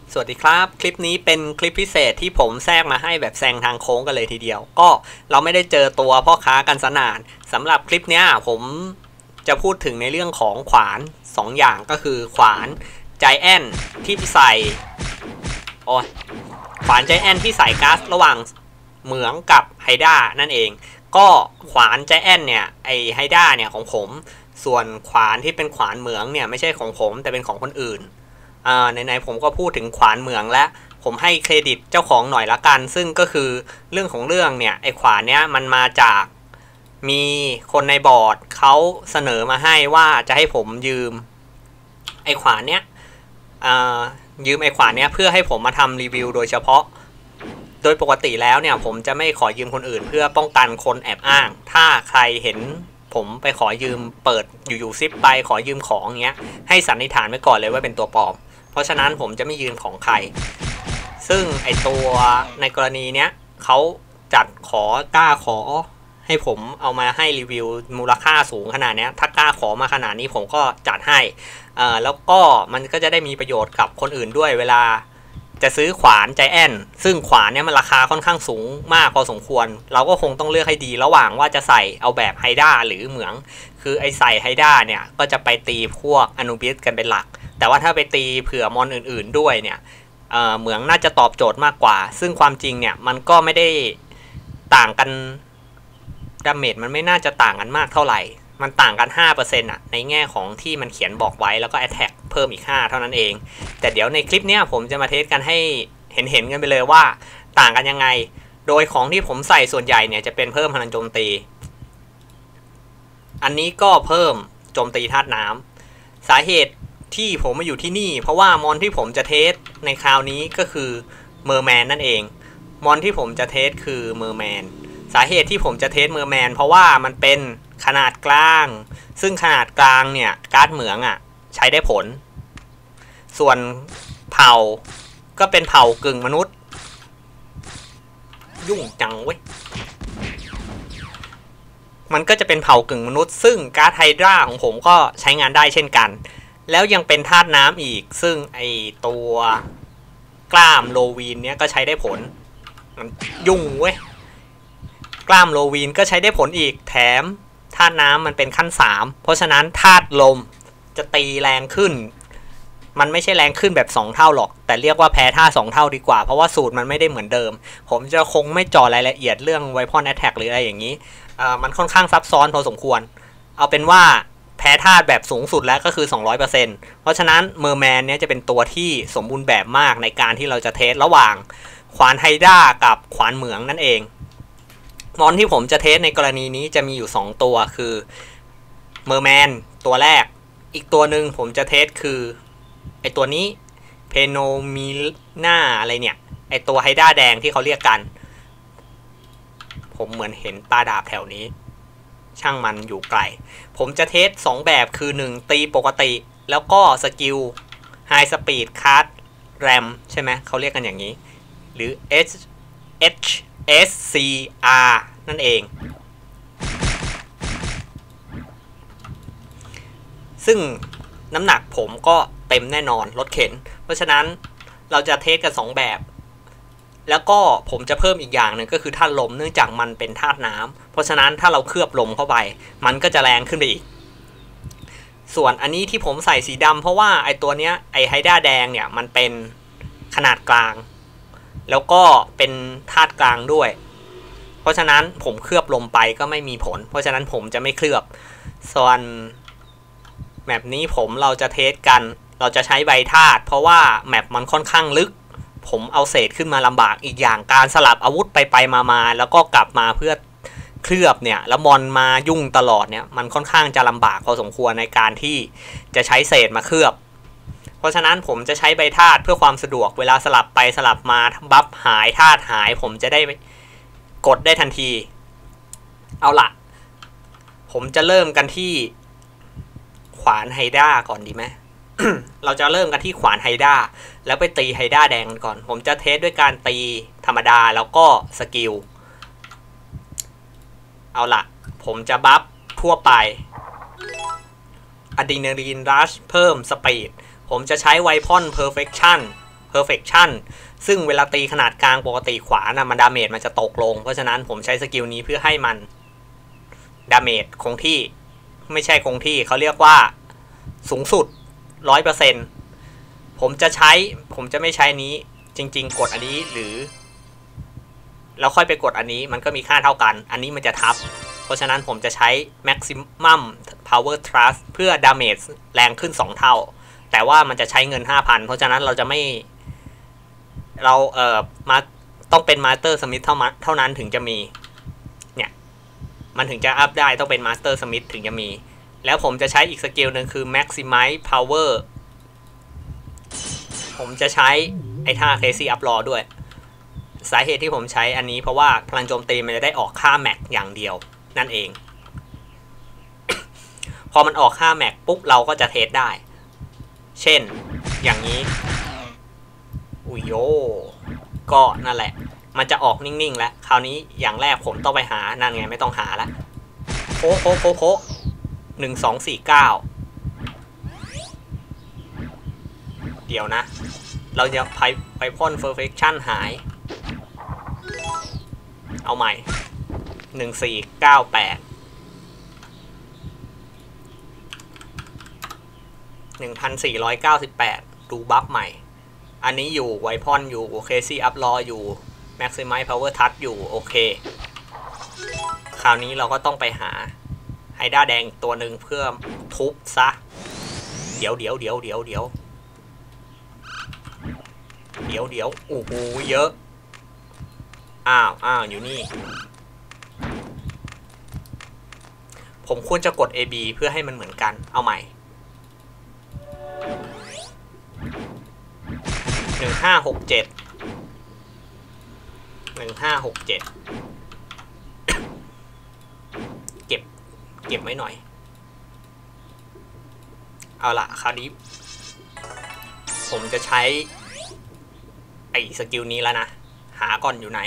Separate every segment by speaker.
Speaker 1: สวัสดีครับคลิปนี้เป็นคลิปพิเศษที่ผมแทรกมาให้แบบแซงทางโค้งกันเลยทีเดียวก็เราไม่ได้เจอตัวพ่อค้ากันสนานสำหรับคลิปนี้ผมจะพูดถึงในเรื่องของขวาน2 อย่างก็คือขวานใจแอนที่ใส่ขวานใจแอนที่ใส่ก๊าซระหว่างเหมืองกับไฮด้านั่นเองก็ขวานใจแอนเนี่ยไอไฮด้าเนี่ยของผมส่วนขวานที่เป็นขวานเหมืองเนี่ยไม่ใช่ของผมแต่เป็นของคนอื่นไหนๆผมก็พูดถึงขวานเหมืองแล้วผมให้เครดิตเจ้าของหน่อยละกันซึ่งก็คือเรื่องของเรื่องเนี่ยไอขวานเนี้ยมันมาจากมีคนในบอร์ดเขาเสนอมาให้ว่าจะให้ผมยืมไอขวานเนี้ยยืมไอขวานเนี้ยเพื่อให้ผมมาทำรีวิวโดยเฉพาะโดยปกติแล้วเนี่ยผมจะไม่ขอยืมคนอื่นเพื่อป้องกันคนแอบอ้างถ้าใครเห็นผมไปขอยืมเปิดอยู่ซิปไปขอยืมของเงี้ยให้สันนิษฐานไว้ก่อนเลยว่าเป็นตัวปลอมเพราะฉะนั้นผมจะไม่ยืมของใครซึ่งไอตัวในกรณีเนี้ยเขาจัดกล้าขอให้ผมเอามาให้รีวิวมูลค่าสูงขนาดนี้ถ้ากล้าขอมาขนาดนี้ผมก็จัดให้แล้วก็มันก็จะได้มีประโยชน์กับคนอื่นด้วยเวลาจะซื้อขวานใจแอนซึ่งขวานเนี่ยมันราคาค่อนข้างสูงมากพอสมควรเราก็คงต้องเลือกให้ดีระหว่างว่าจะใส่เอาแบบไฮด้าหรือเหมืองคือไอใส่ไฮด้าเนี่ยก็จะไปตีพวกอนูบิสกันเป็นหลักแต่ว่าถ้าไปตีเผื่อมอนอื่นๆด้วยเนี่ยเหมืองน่าจะตอบโจทย์มากกว่าซึ่งความจริงเนี่ยมันก็ไม่ได้ต่างกันดาเมจมันไม่น่าจะต่างกันมากเท่าไหร่มันต่างกัน 5% ในแง่ของที่มันเขียนบอกไว้แล้วก็ Attack เพิ่มอีก5เท่านั้นเองแต่เดี๋ยวในคลิปนี้ผมจะมาเทสกันให้เห็นกันไปเลยว่าต่างกันยังไงโดยของที่ผมใส่ส่วนใหญ่เนี่ยจะเป็นเพิ่มพลังโจมตีอันนี้ก็เพิ่มโจมตีธาตุน้ำสาเหตุที่ผมมาอยู่ที่นี่เพราะว่ามอนที่ผมจะเทสในคราวนี้ก็คือเมอร์แมนนั่นเองมอนที่ผมจะเทสคือเมอร์แมนสาเหตุที่ผมจะเทสเมอร์แมนเพราะว่ามันเป็นขนาดกลางซึ่งขนาดกลางเนี่ยการ์ดเหมืองใช้ได้ผลส่วนเผ่าก็เป็นเผ่ากึ่งมนุษย์ยุ่งจังเว้ยมันก็จะเป็นเผ่ากึ่งมนุษย์ซึ่งการ์ดไฮดราของผมก็ใช้งานได้เช่นกันแล้วยังเป็นธาตุน้ำอีกซึ่งไอตัวกล้ามโลวีนเนี้ยก็ใช้ได้ผลมันยุ่งเว้ยกล้ามโลวีนก็ใช้ได้ผลอีกแถมธาตุน้ำมันเป็นขั้น3เพราะฉะนั้นธาตุลมจะตีแรงขึ้นมันไม่ใช่แรงขึ้นแบบ2เท่าหรอกแต่เรียกว่าแพ้ท่า2เท่าดีกว่าเพราะว่าสูตรมันไม่ได้เหมือนเดิมผมจะคงไม่เจาะรายละเอียดเรื่อง Weapon Attack หรืออะไรอย่างนี้มันค่อนข้างซับซ้อนพอสมควรเอาเป็นว่าแพ้ธาตุแบบสูงสุดแล้วก็คือ 200% เพราะฉะนั้นเมอร์แมนเนี้ยจะเป็นตัวที่สมบูรณ์แบบมากในการที่เราจะเทสระหว่างขวานไฮด้ากับขวานเหมืองนั่นเองมอนที่ผมจะเทสในกรณีนี้จะมีอยู่2ตัวคือเมอร์แมนตัวแรกอีกตัวหนึ่งผมจะเทสคือไอตัวนี้เพโนมิน่าอะไรเนี่ยไอตัวไฮด้าแดงที่เขาเรียกกันผมเหมือนเห็นปลาดาบแถวนี้ช่างมันอยู่ไกลผมจะเทส2แบบคือ1ตีปกติแล้วก็สกิล High Speed Card Ram ใช่ไหมเขาเรียกกันอย่างนี้หรือ HSCR นั่นเองซึ่งน้ำหนักผมก็เต็มแน่นอนรถเข็นเพราะฉะนั้นเราจะเทสกัน2แบบแล้วก็ผมจะเพิ่มอีกอย่างหนึ่งก็คือธาตุลมเนื่องจากมันเป็นธาตุน้ำเพราะฉะนั้นถ้าเราเคลือบลมเข้าไปมันก็จะแรงขึ้นไปอีกส่วนอันนี้ที่ผมใส่สีดำเพราะว่าไอตัวเนี้ยไอไฮด้าแดงเนี่ยมันเป็นขนาดกลางแล้วก็เป็นธาตุกลางด้วยเพราะฉะนั้นผมเคลือบลมไปก็ไม่มีผลเพราะฉะนั้นผมจะไม่เคลือบส่วนแมปนี้เราจะเทสกันเราจะใช้ใบธาตุเพราะว่าแมปมันค่อนข้างลึกผมเอาเศษขึ้นมาลำบากอีกอย่างการสลับอาวุธไปมาแล้วก็กลับมาเพื่อเคลือบเนี่ยแล้วมอนมายุ่งตลอดเนี่ยมันค่อนข้างจะลำบากพอสมควรในการที่จะใช้เศษมาเคลือบเพราะฉะนั้นผมจะใช้ใบธาตุเพื่อความสะดวกเวลาสลับไปสลับมาบัฟหายธาตุหายผมจะได้กดได้ทันทีเอาล่ะผมจะเริ่มกันที่ขวานไฮด้าก่อนดีไหม เราจะเริ่มกันที่ขวานไฮด้าแล้วไปตีไฮด้าแดงก่อนผมจะเทสด้วยการตีธรรมดาแล้วก็สกิลเอาล่ะผมจะบัฟทั่วไปอะดรีนาลีนรัชเพิ่มสปีดผมจะใช้ไวพอนเพอร์เฟคชั่น perfection ซึ่งเวลาตีขนาดกลางปกติขวานะมันดาเมจมันจะตกลงเพราะฉะนั้นผมใช้สกิลนี้เพื่อให้มันดาเมจคงที่ไม่ใช่คงที่เขาเรียกว่าสูงสุด 100%ผมจะไม่ใช้นี้จริงๆกดอันนี้หรือแล้วค่อยไปกดอันนี้มันก็มีค่าเท่ากันอันนี้มันจะทับเพราะฉะนั้นผมจะใช้ maximum power thrust เพื่อดาเมจแรงขึ้น2เท่าแต่ว่ามันจะใช้เงิน 5,000 เพราะฉะนั้นเราจะไม่มาต้องเป็น Master Smith เท่านั้นถึงจะมีเนี่ยมันถึงจะอัพได้ต้องเป็น Master Smith ถึงจะมีแล้วผมจะใช้อีกสกิลหนึ่งคือ maximize power ผมจะใช้ไอ้ท่า crazy up law ด้วยสาเหตุที่ผมใช้อันนี้เพราะว่าพลังโจมตีมันจะได้ออกค่าแม็กอย่างเดียวนั่นเอง พอมันออกค่าแม็กปุ๊บเราก็จะเทสได้เช่นอย่างนี้อุ้ยโยก็นั่นแหละมันจะออกนิ่งๆแล้วคราวนี้อย่างแรกผมต้องไปหานั่นไงไม่ต้องหาแล้วโค1249เดี๋ยวนะเราจะไปพ่น perfection หายเอาใหม่1498 1498ดูบัฟใหม่อันนี้อยู่ไวพอนอยู่เคซี่อัพลออยู่ maximize power touch อยู่โอเคคราวนี้เราก็ต้องไปหาไฮด้าแดงตัวหนึ่งเพื่อทุบซะเดี๋ยวโอ้โหเยอะอ้าวอยู่นี่ผมควรจะกด AB เพื่อให้มันเหมือนกันเอาใหม่1567เก็บไว้หน่อยเอาล่ะคราวนี้ผมจะใช้ไอ้สกิลนี้แล้วนะหาก่อนอยู่ไหน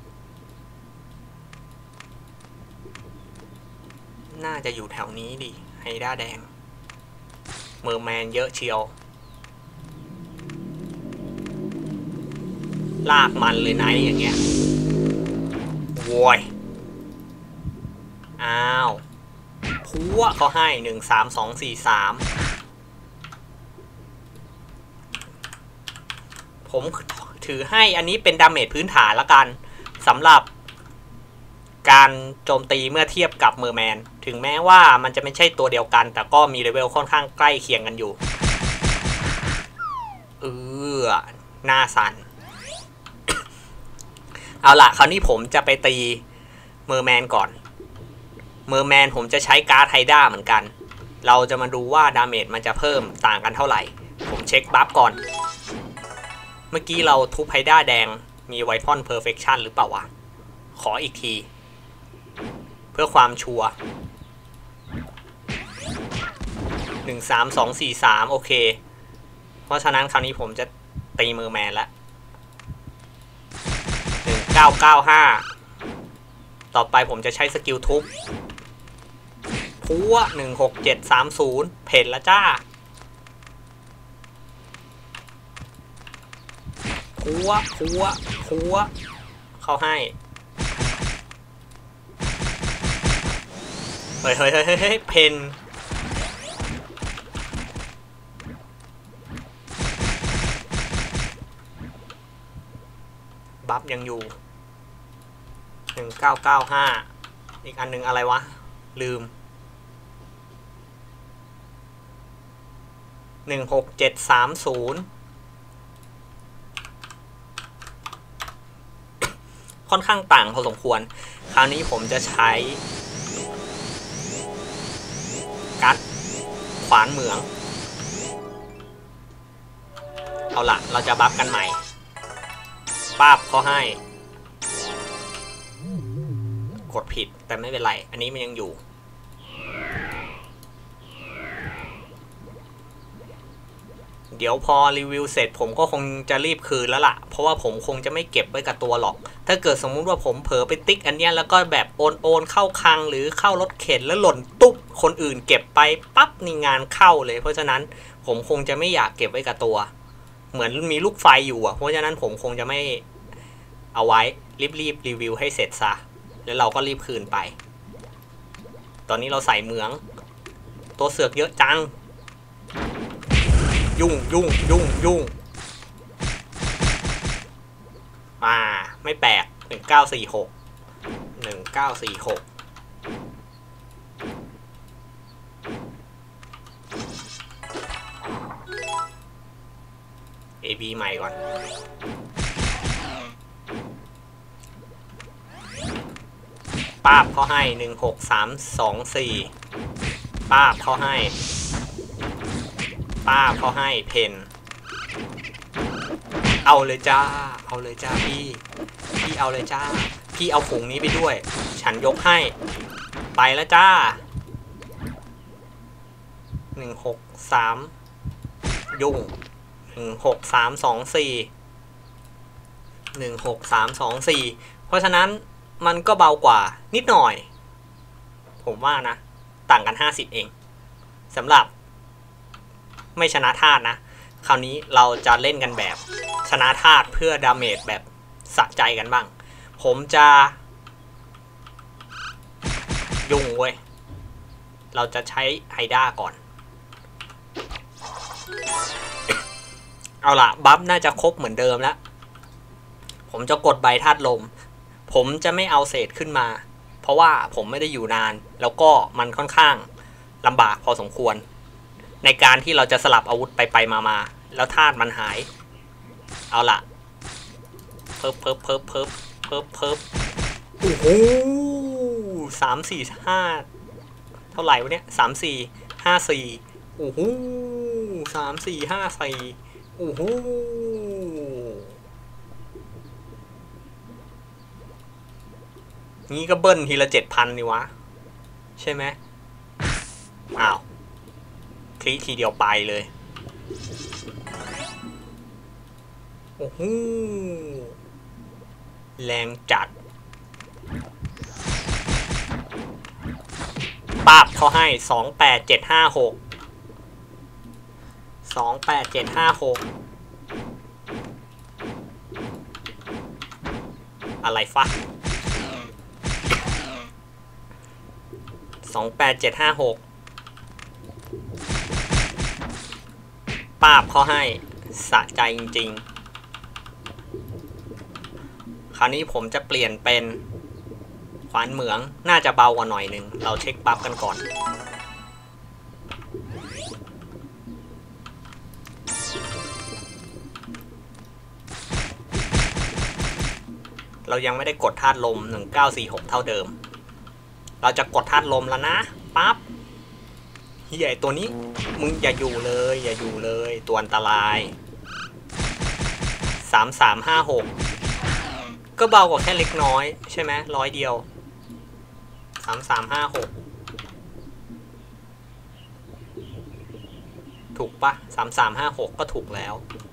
Speaker 1: น่าจะอยู่แถวนี้ดิไฮด้าแดงเมอร์แมนเยอะเชียวลากมันเลยไนท์อย่างเงี้ยโวยอ้าวพัวเขาให้13243ผมถือให้อันนี้เป็นดาเมจพื้นฐานละกันสำหรับการโจมตีเมื่อเทียบกับเมอร์แมนถึงแม้ว่ามันจะไม่ใช่ตัวเดียวกันแต่ก็มีเลเวลค่อนข้างใกล้เคียงกันอยู่หน้าสั่นเอาล่ะคราวนี้ผมจะไปตีเมอร์แมนก่อนเมอร์แมนผมจะใช้การ์ดไฮด้าเหมือนกันเราจะมาดูว่าดาเมจมันจะเพิ่มต่างกันเท่าไหร่ผมเช็คบัฟก่อนเมื่อกี้เราทุบไฮด้าแดงมีไวพอนเพอร์เฟคชั่นหรือเปล่าวะขออีกทีเพื่อความชัวร์13243โอเคเพราะฉะนั้นคราวนี้ผมจะตีเมอร์แมนแล้ว1995ต่อไปผมจะใช้สกิลทุบพัว16730เพนแล้วจ้าพัวเข้าให้เฮ้ยเพนบัฟยังอยู่1995อีกอันหนึ่งอะไรวะลืม16730ค่อนข้างต่างพอสมควรคราวนี้ผมจะใช้กัดขวานเหมืองเอาล่ะเราจะบัฟกันใหม่ป้าบเขาให้กดผิดแต่ไม่เป็นไรอันนี้มันยังอยู่เดี๋ยวพอรีวิวเสร็จผมก็คงจะรีบคืนแล้วล่ะเพราะว่าผมคงจะไม่เก็บไว้กับตัวหรอกถ้าเกิดสมมุติว่าผมเผลอไปติ๊กอันเนี้ยแล้วก็แบบโอนเข้าคลังหรือเข้ารถเข็นแล้วหล่นตุ๊บคนอื่นเก็บไปปั๊บนี่งานเข้าเลยเพราะฉะนั้นผมคงจะไม่อยากเก็บไว้กับตัวเหมือนมีลูกไฟอยู่อ่ะเพราะฉะนั้นผมคงจะไม่เอาไว้รีบรีวิวให้เสร็จซะแล้วเราก็รีบคืนไปตอนนี้เราใส่เหมืองตัวเสือกเยอะจังยุ่งไม่แปลก1946 AB ใหม่ก่อนป้าบเขาให้16324ป้าบเขาให้เพนเอาเลยจ้าพี่เอาเลยจ้าพี่เอาฝูงนี้ไปด้วยฉันยกให้ไปแล้วจ้า163ยุ่ง16324เพราะฉะนั้นมันก็เบากว่านิดหน่อยผมว่านะต่างกัน50เองสำหรับไม่ชนะธาตุนะคราวนี้เราจะเล่นกันแบบชนะธาตุเพื่อดาเมจแบบสะใจกันบ้างผมจะยุ่งเว้ยเราจะใช้ไฮด้าก่อนเอาล่ะบัฟน่าจะครบเหมือนเดิมแล้วผมจะกดใบธาตุลมผมจะไม่เอาเศษขึ้นมาเพราะว่าผมไม่ได้อยู่นานแล้วก็มันค่อนข้างลำบากพอสมควรในการที่เราจะสลับอาวุธไปมาแล้วธาตุมันหายเอาล่ะเพิ่มโอ้โห3-4-5เท่าไหร่วะเนี่ย3-4-5-4โอ้โห3-4-5-4โอ้โหงี้ก็เบิ้ลทีละ 7,000 นี่วะใช่ไหมอ้าวคลิกทีเดียวไปเลยโอ้โหแรงจัดป้าบเขาให้28756อะไรฟะ28756ป้าบเขาให้สะใจจริงๆคราวนี้ผมจะเปลี่ยนเป็นขวานเหมืองน่าจะเบากว่าหน่อยหนึ่งเราเช็คบัฟกันก่อนเรายังไม่ได้กดธาตุลม1946เท่าเดิมเราจะกดธาตุลมแล้วนะปั๊บเฮียตัวนี้มึงอย่าอยู่เลยตัวอันตราย3356ก็เบากว่าแค่เล็กน้อยใช่ไหม100เดียว3356ถูกปะ3356ก็ถูกแล้ว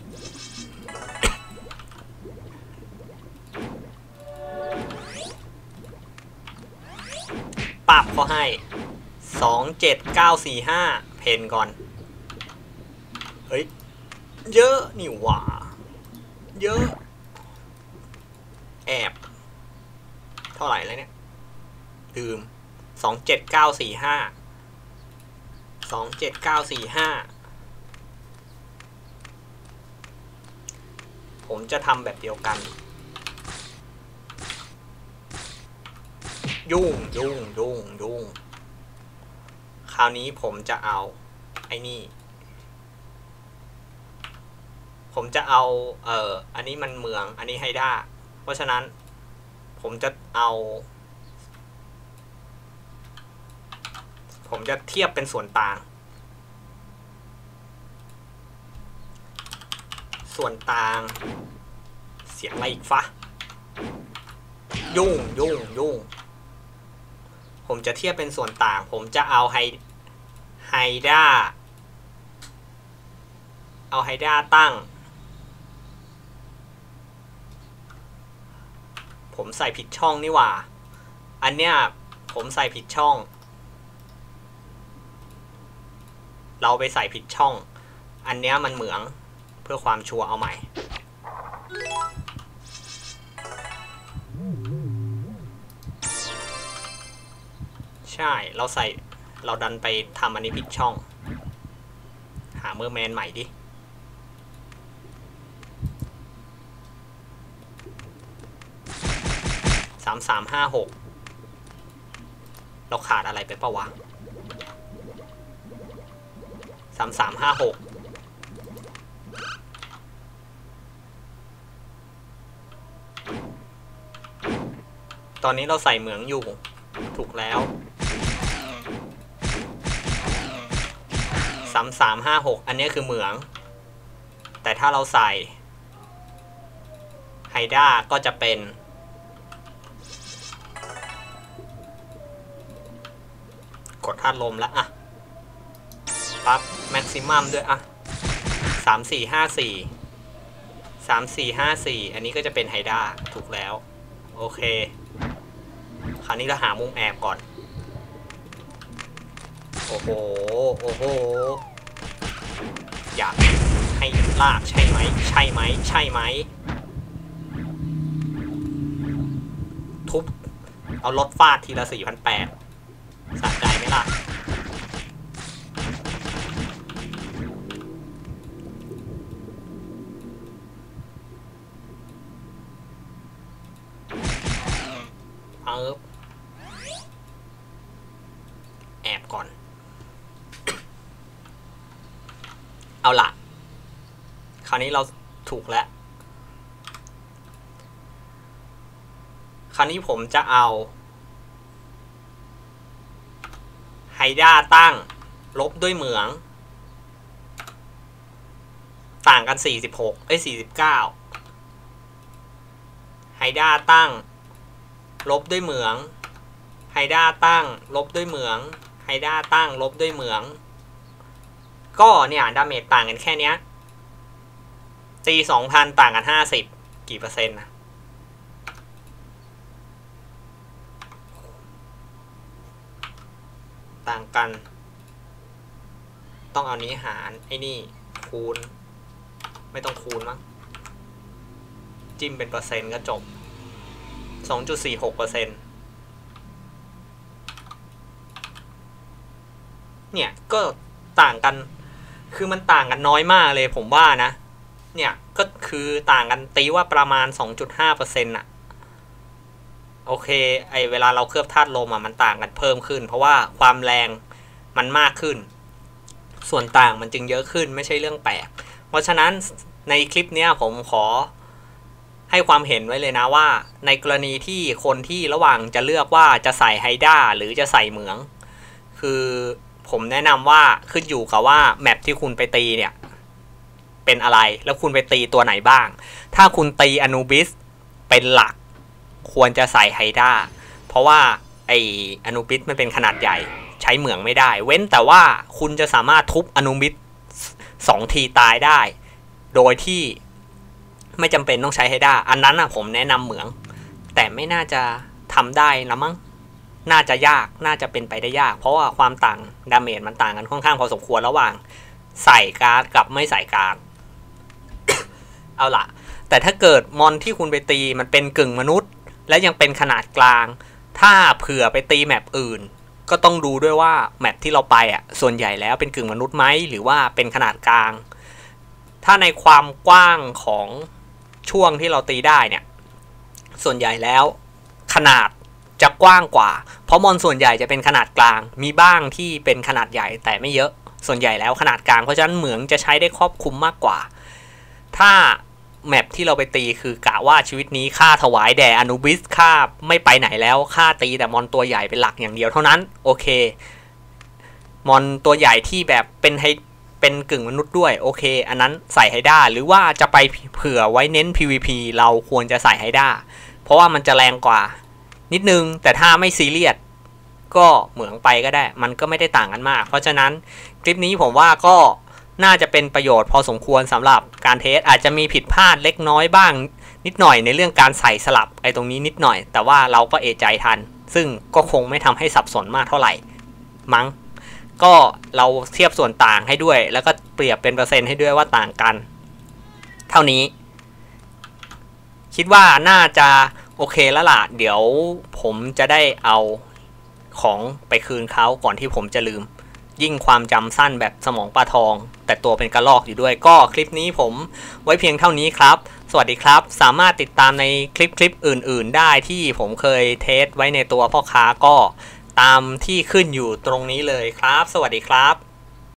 Speaker 1: ปับเขาให้27945เพนก่อนเฮ้ยเยอะนี่หว่าเยอะแอบเท่าไหร่แล้วเนี่ยลืม27945ผมจะทำแบบเดียวกันยุ่งคราวนี้ผมจะเอาไอ้นี่ผมจะเอาอันนี้มันเมืองอันนี้ไฮด้าเพราะฉะนั้นผมจะเทียบเป็นส่วนต่างเสียงอะไรอีกฟะยุ่งผมจะเทียบเป็นส่วนต่างผมจะเอาไฮด้าตั้งผมใส่ผิดช่องนี่หว่าอันเนี้ยผมใส่ผิดช่องเราไปใส่ผิดช่องอันเนี้ยมันเหมืองเพื่อความชัวร์เอาใหม่ใช่เราดันไปทำอันนี้ผิดช่องหาเมอร์แมนใหม่ดิ3356เราขาดอะไรไปปะวะ3356ตอนนี้เราใส่เหมืองอยู่ถูกแล้ว3356อันนี้คือเหมืองแต่ถ้าเราใส่ไฮด้าก็จะเป็นกดธาตุลมแล้วอะปั๊บแม็กซิมัมด้วยอะ3454อันนี้ก็จะเป็นไฮด้าถูกแล้วโอเคคราวนี้เราหามุมแอบก่อนโอ้โหอยากให้ลากใช่ไหมทุบเอารถฟาดทีละ 4,800 สะใจไหมล่ะแอบก่อนเอาละคราวนี้เราถูกแล้วคราวนี้ผมจะเอาไฮด้าตั้งลบด้วยเหมืองต่างกัน49ไฮด้าตั้งลบด้วยเหมืองไฮด้าตั้งลบด้วยเหมืองไฮด้าตั้งลบด้วยเหมืองก็เนี่ยดาเมจต่างกันแค่เนี้ยตี 2,000 ต่างกัน50กี่เปอร์เซ็นต์นะต่างกันต้องเอานี้หารไอ้นี่คูณไม่ต้องคูณมั้งจิ้มเป็นเปอร์เซ็นต์ก็จบ 2.46% เนี่ยก็ต่างกันคือมันต่างกันน้อยมากเลยผมว่านะเนี่ยก็คือต่างกันตีว่าประมาณ 2.5% น่ะโอเคไอเวลาเราเคลือบธาตุลมมันต่างกันเพิ่มขึ้นเพราะว่าความแรงมันมากขึ้นส่วนต่างมันจึงเยอะขึ้นไม่ใช่เรื่องแปลกเพราะฉะนั้นในคลิปนี้ผมขอให้ความเห็นไว้เลยนะว่าในกรณีที่คนที่ระหว่างจะเลือกว่าจะใส่ไฮด้าหรือจะใส่เหมืองคือผมแนะนำว่าขึ้นอยู่กับว่าแมปที่คุณไปตีเนี่ยเป็นอะไรแล้วคุณไปตีตัวไหนบ้างถ้าคุณตีอนูบิสเป็นหลักควรจะใส่ไฮด้าเพราะว่าไออนูบิสมันเป็นขนาดใหญ่ใช้เหมืองไม่ได้เว้นแต่ว่าคุณจะสามารถทุบอนูบิส2 ทีตายได้โดยที่ไม่จำเป็นต้องใช้ไฮด้าอันนั้นผมแนะนำเหมืองแต่ไม่น่าจะทำได้ละมั้งน่าจะยากน่าจะเป็นไปได้ยากเพราะว่าความต่างดาเมจมันต่างกันค่อนข้างพอสมควรระหว่างใส่การ์ดกับไม่ใส่การ์ด เอาล่ะแต่ถ้าเกิดมอนที่คุณไปตีมันเป็นกึ่งมนุษย์และยังเป็นขนาดกลางถ้าเผื่อไปตีแมปอื่นก็ต้องดูด้วยว่าแมปที่เราไปส่วนใหญ่แล้วเป็นกึ่งมนุษย์ไหมหรือว่าเป็นขนาดกลางถ้าในความกว้างของช่วงที่เราตีได้เนี่ยส่วนใหญ่แล้วขนาดจะกว้างกว่าเพราะมอนส่วนใหญ่จะเป็นขนาดกลางมีบ้างที่เป็นขนาดใหญ่แต่ไม่เยอะส่วนใหญ่แล้วขนาดกลางเพราะฉะนั้นเหมืองจะใช้ได้ครอบคลุมมากกว่าถ้าแมปที่เราไปตีคือกะว่าชีวิตนี้ค่าถวายแด่อนูบิสค่าไม่ไปไหนแล้วค่าตีแต่มอนตัวใหญ่เป็นหลักอย่างเดียวเท่านั้นโอเคมอนตัวใหญ่ที่แบบเป็นกึ่งมนุษย์ด้วยโอเคอันนั้นใส่ไฮด้าหรือว่าจะไปเผื่อไว้เน้น PVP เราควรจะใส่ไฮด้าเพราะว่ามันจะแรงกว่านิดนึงแต่ถ้าไม่ซีเรียสก็เหมืองไปก็ได้มันก็ไม่ได้ต่างกันมากเพราะฉะนั้นคลิปนี้ผมว่าก็น่าจะเป็นประโยชน์พอสมควรสำหรับการเทสอาจจะมีผิดพลาดเล็กน้อยบ้างนิดหน่อยในเรื่องการใส่สลับไอ้ตรงนี้นิดหน่อยแต่ว่าเราก็เอะใจทันซึ่งก็คงไม่ทำให้สับสนมากเท่าไหร่มั้งก็เราเทียบส่วนต่างให้ด้วยแล้วก็เปรียบเป็นเปอร์เซ็นต์ให้ด้วยว่าต่างกันเท่านี้คิดว่าน่าจะโอเคแล้วล่ะเดี๋ยวผมจะได้เอาของไปคืนเขาก่อนที่ผมจะลืมยิ่งความจำสั้นแบบสมองปลาทองแต่ตัวเป็นกระรอกอยู่ด้วยก็คลิปนี้ผมไว้เพียงเท่านี้ครับสวัสดีครับสามารถติดตามในคลิปอื่นๆได้ที่ผมเคยเทสไว้ในตัวพ่อค้าก็ตามที่ขึ้นอยู่ตรงนี้เลยครับสวัสดีครับ